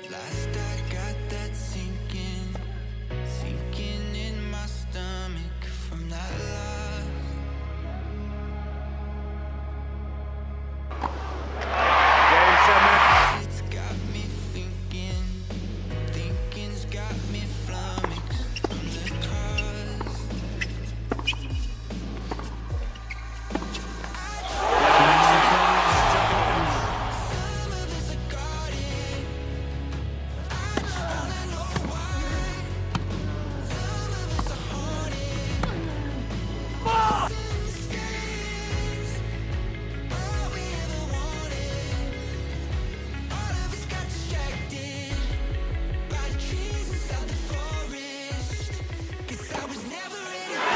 Last I got that sinking in my stomach from that love. It's got me thinking's got me flummoxed from the cause. Some of us are guarded. I just wanna know why. Some of us are haunted. In the skies, all we ever wanted. All of us got distracted by the trees inside the forest. 'Cause I was never ready for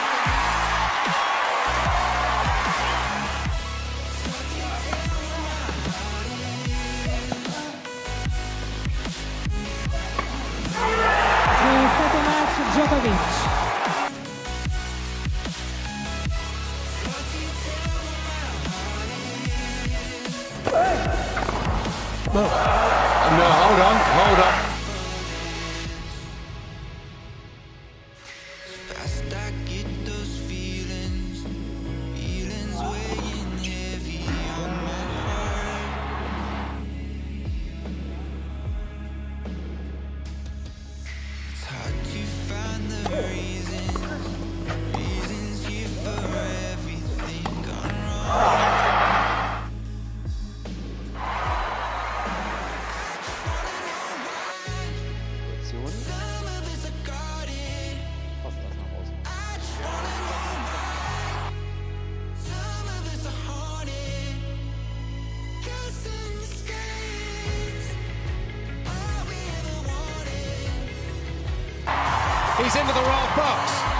È stato match Djokovic. No, hold on. fast I get those feelings weighing heavy on my heart. It's hard to find the reasons here for everything gone wrong. Some of us are guarded. I just wanna know why. Some of us are haunted. 'Cause in the skies, all we ever wanted. He's into the right box.